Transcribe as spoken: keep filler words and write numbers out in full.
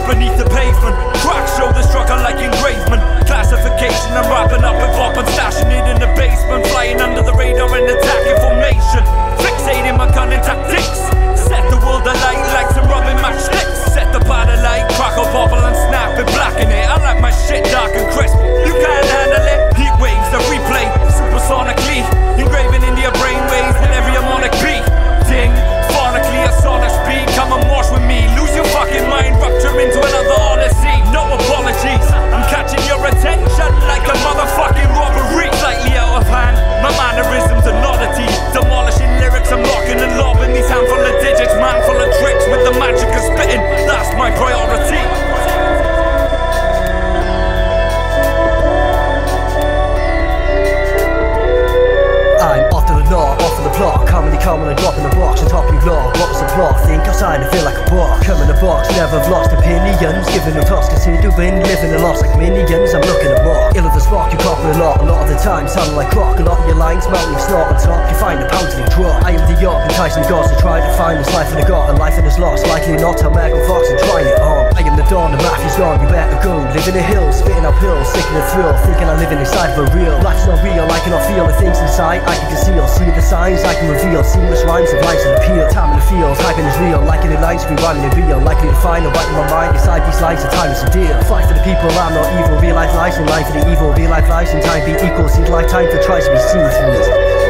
beneath the pavement. Cracks show the struggle like engravement. Classification, I'm wrapping up and pop and stashing it in the basement. Flying under the radar and attacking formation. Fixating my gun and tactics. Set the world alight like some rubbing matchsticks. Set the pot alight, crackle, bubble and snap it, blacken it. I like my shit dark and crisp. You can't handle it. Heat waves that replay supersonically, engraving in your brain waves with every harmonic beat. Ding, phonically a sonic speed. Come and march with me. Lose your fucking mind, rupture into another odyssey. No apologies, I'm catching your attention like a motherfucking robbery. Slightly out of hand, my mannerisms an oddity. Demolishing lyrics, I'm locking and lobbing these handful of digits. Man full of tricks with the magic of spitting. That's my priority. I'm off to the law, off of the plot. Comedy coming and dropping the box on top of your law. What was the plot? Think outside and feel like a boss. Come in the box, never have lost opinions. Giving no toss, considering living a loss like minions. I'm looking at more. Ill of the spark, you cop a lot. A lot of the time, sounding like clock. A lot of your lines, mounting snort on top. You find a pound to the drop. I am the york, enticing the gods to try to find this life in the god. And life in this lost, likely not. I'm Megan Fox and trying it on. I am the dawn, the Matthew's gone, you better go. Live in the hills, spitting up pills, sticking a thrill. Thinking I'm living inside of a real. Life's not real, I cannot feel the things inside. I can conceal, see the signs I can reveal. Seamless rhymes of life's an appeal. Time in the field, typing is real. Liking the lines, rewinding the real. Likely to find a right in my mind. Inside these lines, the time is a deal. Fight for the people, I'm not evil. Real life lies in life for the evil. Real life lies in time be equal. Seems lifetime for tries to be seen through it.